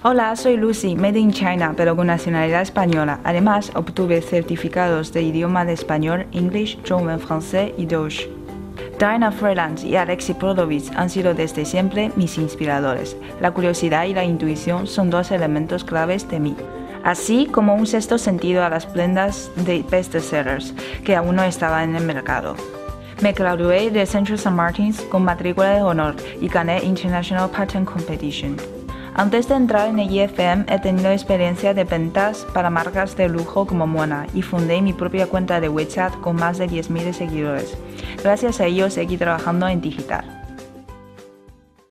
Hola, soy Lucy, made in China, pero con nacionalidad española. Además, obtuve certificados de idioma de español, English, 中文, francés y Deutsch. Diana Freeland y Alexei Prodovich han sido desde siempre mis inspiradores. La curiosidad y la intuición son dos elementos claves de mí, así como un sexto sentido a las prendas de bestsellers que aún no estaban en el mercado. Me gradué de Central St. Martins con matrícula de honor y gané International Pattern Competition. Antes de entrar en el IFM he tenido experiencia de ventas para marcas de lujo como Mona y fundé mi propia cuenta de WeChat con más de 10.000 seguidores. Gracias a ello seguí trabajando en digital.